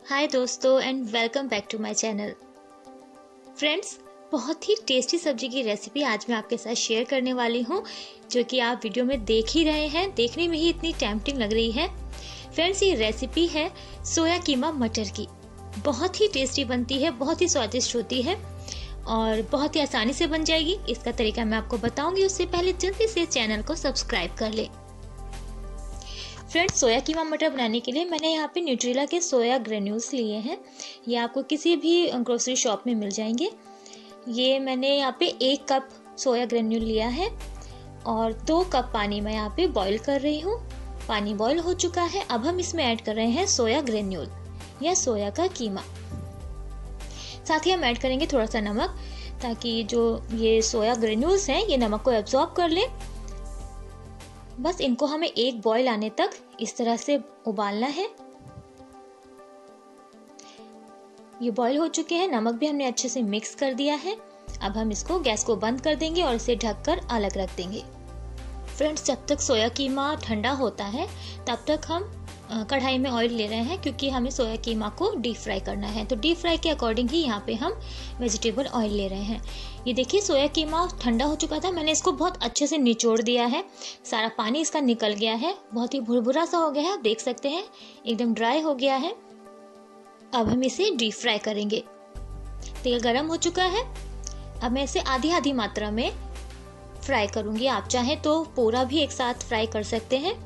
हाय दोस्तों and welcome back to my channel. Friends, बहुत ही टेस्टी सब्जी की रेसिपी आज मैं आपके साथ शेयर करने वाली हूँ, जो कि आप वीडियो में देख ही रहे हैं। देखने में ही इतनी टेम्पटिंग लग रही है। फ्रेंड्स, ये रेसिपी है सोया कीमा मटर की। बहुत ही टेस्टी बनती है, बहुत ही स्वादिष्ट होती है और बहुत ही आसानी से बन जाएगी। इसका तरीका मैं आपको बताऊंगी, उससे पहले जल्दी से चैनल को सब्सक्राइब कर ले। फ्रेंड्स, सोया कीमा मटर बनाने के लिए मैंने यहाँ पे न्यूट्रेला के सोया ग्रेन्यूल्स लिए हैं। ये आपको किसी भी ग्रोसरी शॉप में मिल जाएंगे। ये मैंने यहाँ पे 1 कप सोया ग्रेन्यूल लिया है और 2 कप पानी मैं यहाँ पे बॉईल कर रही हूँ। पानी बॉईल हो चुका है। अब हम इसमें ऐड कर रहे हैं सोया ग्रेन्यूल या सोया का कीमा। साथ ही हम ऐड करेंगे थोड़ा सा नमक, ताकि जो ये सोया ग्रेन्यूल्स हैं ये नमक को एब्जॉर्ब कर ले। बस इनको हमें 1 बॉईल आने तक इस तरह से उबालना है। ये बॉईल हो चुके हैं, नमक भी हमने अच्छे से मिक्स कर दिया है। अब हम इसको गैस को बंद कर देंगे और इसे ढककर अलग रख देंगे। फ्रेंड्स, जब तक सोया कीमा ठंडा होता है तब तक हम कढ़ाई में ऑयल ले रहे हैं, क्योंकि हमें सोया कीमा को डीप फ्राई करना है। तो डीप फ्राई के अकॉर्डिंग ही यहाँ पे हम वेजिटेबल ऑयल ले रहे हैं। ये देखिए, सोया कीमा ठंडा हो चुका था। मैंने इसको बहुत अच्छे से निचोड़ दिया है। सारा पानी इसका निकल गया है। बहुत ही भुरभुरा सा हो गया है, आप देख सकते हैं एकदम ड्राई हो गया है। अब हम इसे डीप फ्राई करेंगे। तेल गर्म हो चुका है। अब मैं इसे आधी आधी मात्रा में फ्राई करूंगी। आप चाहें तो पूरा भी एक साथ फ्राई कर सकते हैं।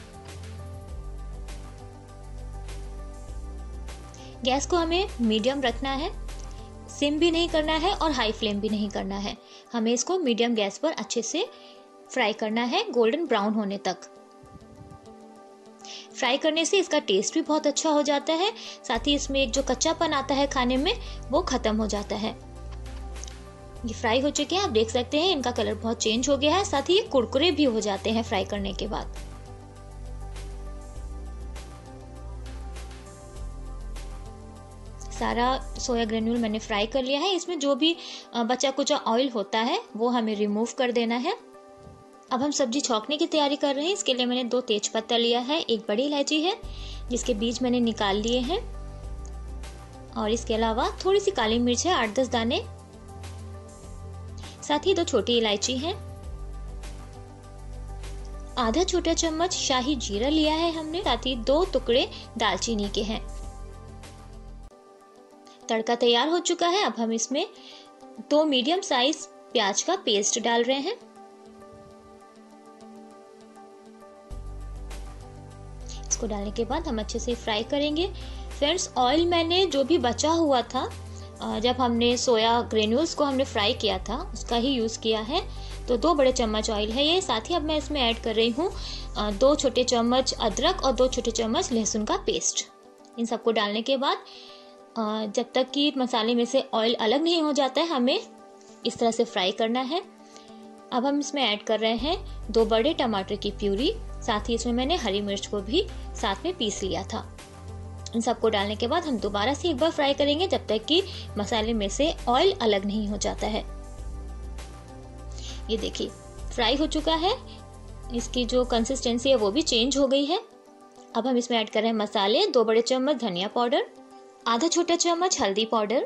गैस को हमें मीडियम रखना है, सिम भी नहीं करना है और हाई फ्लेम भी नहीं करना है। हमें इसको मीडियम गैस पर अच्छे से फ्राई करना है, गोल्डन ब्राउन होने तक। फ्राई करने से इसका टेस्ट भी बहुत अच्छा हो जाता है। साथ ही इसमें एक जो कच्चापन आता है खाने में, वो खत्म हो जाता है। ये फ्राई हो चुके हैं, आप देख सकते हैं इनका कलर बहुत चेंज हो गया है। साथ ही ये कुरकुरे भी हो जाते हैं फ्राई करने के बाद। सारा सोया ग्रेन्यूल मैंने फ्राई कर लिया है। इसमें जो भी बचा कुचा ऑयल होता है वो हमें रिमूव कर देना है। अब हम सब्जी छौंकने की तैयारी कर रहे हैं। इसके लिए मैंने 2 तेज पत्ता लिया है, 1 बड़ी इलायची है जिसके बीज मैंने निकाल लिए हैं, और इसके अलावा थोड़ी सी काली मिर्च है, 8-10 दाने। साथ ही 2 छोटी इलायची है। आधा छोटा चम्मच शाही जीरा लिया है हमने। साथ ही 2 टुकड़े दालचीनी के हैं। तड़का तैयार हो चुका है। अब हम इसमें 2 मीडियम साइज प्याज का पेस्ट डाल रहे हैं। इसको डालने के बाद हम अच्छे से फ्राई करेंगे। फ्रेंड्स, ऑयल मैंने जो भी बचा हुआ था जब हमने सोया ग्रेन्यूल्स को हमने फ्राई किया था, उसका ही यूज किया है। तो 2 बड़े चम्मच ऑयल है ये। साथ ही अब मैं इसमें ऐड कर रही हूँ 2 छोटे चम्मच अदरक और 2 छोटे चम्मच लहसुन का पेस्ट। इन सबको डालने के बाद जब तक कि मसाले में से ऑयल अलग नहीं हो जाता है, हमें इस तरह से फ्राई करना है। अब हम इसमें ऐड कर रहे हैं 2 बड़े टमाटर की प्यूरी। साथ ही इसमें मैंने हरी मिर्च को भी साथ में पीस लिया था। इन सबको डालने के बाद हम दोबारा से एक बार फ्राई करेंगे, जब तक कि मसाले में से ऑयल अलग नहीं हो जाता है। ये देखिए, फ्राई हो चुका है। इसकी जो कंसिस्टेंसी है वो भी चेंज हो गई है। अब हम इसमें ऐड कर रहे हैं मसाले। 2 बड़े चम्मच धनिया पाउडर, आधा छोटा चम्मच हल्दी पाउडर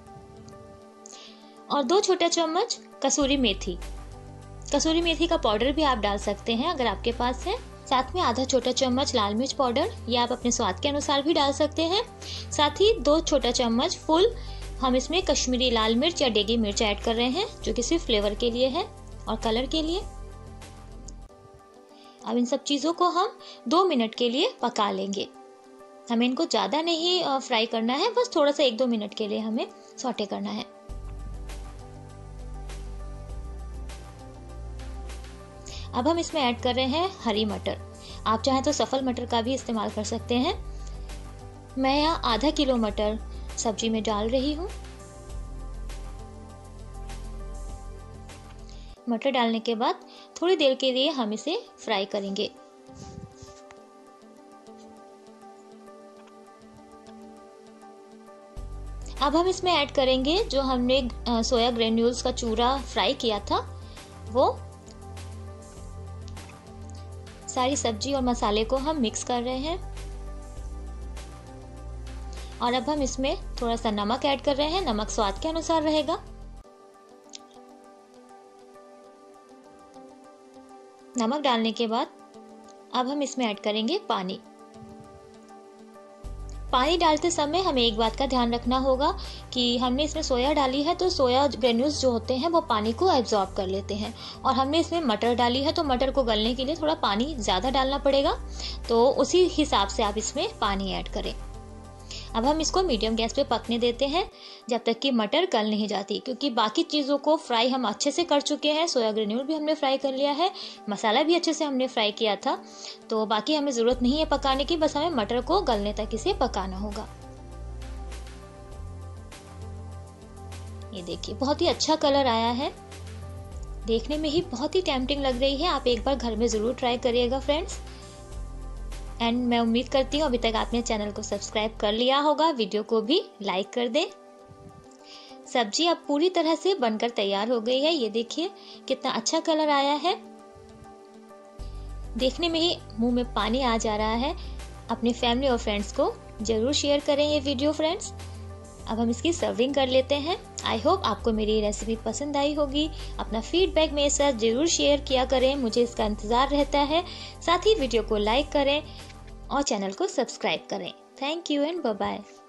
और 2 छोटा चम्मच कसूरी मेथी। कसूरी मेथी का पाउडर भी आप डाल सकते हैं अगर आपके पास है। साथ में आधा छोटा चम्मच लाल मिर्च पाउडर, या आप अपने स्वाद के अनुसार भी डाल सकते हैं। साथ ही 2 छोटा चम्मच फुल हम इसमें कश्मीरी लाल मिर्च या डेगी मिर्च ऐड कर रहे हैं, जो कि सिर्फ फ्लेवर के लिए है और कलर के लिए। अब इन सब चीजों को हम 2 मिनट के लिए पका लेंगे। हमें इनको ज्यादा नहीं फ्राई करना है, बस थोड़ा सा 1-2 मिनट के लिए हमें सौटे करना है। अब हम इसमें ऐड कर रहे हैं हरी मटर। आप चाहें तो सफल मटर का भी इस्तेमाल कर सकते हैं। मैं यहाँ आधा किलो मटर सब्जी में डाल रही हूँ। मटर डालने के बाद थोड़ी देर के लिए हम इसे फ्राई करेंगे। अब हम इसमें ऐड करेंगे जो हमने सोया ग्रेन्यूल्स का चूरा फ्राई किया था, वो। सारी सब्जी और मसाले को हम मिक्स कर रहे हैं। और अब हम इसमें थोड़ा सा नमक ऐड कर रहे हैं। नमक स्वाद के अनुसार रहेगा। नमक डालने के बाद अब हम इसमें ऐड करेंगे पानी। पानी डालते समय हमें एक बात का ध्यान रखना होगा कि हमने इसमें सोया डाली है तो सोया ग्रेन्यूल्स जो होते हैं वो पानी को एब्जॉर्ब कर लेते हैं, और हमने इसमें मटर डाली है तो मटर को गलने के लिए थोड़ा पानी ज़्यादा डालना पड़ेगा। तो उसी हिसाब से आप इसमें पानी ऐड करें। अब हम इसको मीडियम गैस पे पकने देते हैं जब तक कि मटर गल नहीं जाती, क्योंकि बाकी चीज़ों को फ्राई हम अच्छे से कर चुके हैं। सोया ग्रेन्यूल भी हमने फ्राई कर लिया है, मसाला भी अच्छे से हमने फ्राई किया था, तो बाकी हमें ज़रूरत नहीं है पकाने की, बस हमें मटर को गलने तक इसे पकाना होगा। ये देखिए बहुत ही अच्छा कलर आया है, देखने में ही बहुत ही टेम्पटिंग लग रही है। आप एक बार घर में ज़रूर ट्राई करिएगा फ्रेंड्स। एंड मैं उम्मीद करती हूँ अभी तक आपने चैनल को सब्सक्राइब कर लिया होगा, वीडियो को भी लाइक कर दें। सब्जी अब पूरी तरह से बनकर तैयार हो गई है। ये देखिए कितना अच्छा कलर आया है, देखने में ही मुंह में पानी आ जा रहा है। अपने फैमिली और फ्रेंड्स को जरूर शेयर करें ये वीडियो फ्रेंड्स। अब हम इसकी सर्विंग कर लेते हैं। आई होप आपको मेरी रेसिपी पसंद आई होगी। अपना फीडबैक मेरे साथ जरूर शेयर किया करें, मुझे इसका इंतज़ार रहता है। साथ ही वीडियो को लाइक करें और चैनल को सब्सक्राइब करें। Thank you and bye bye.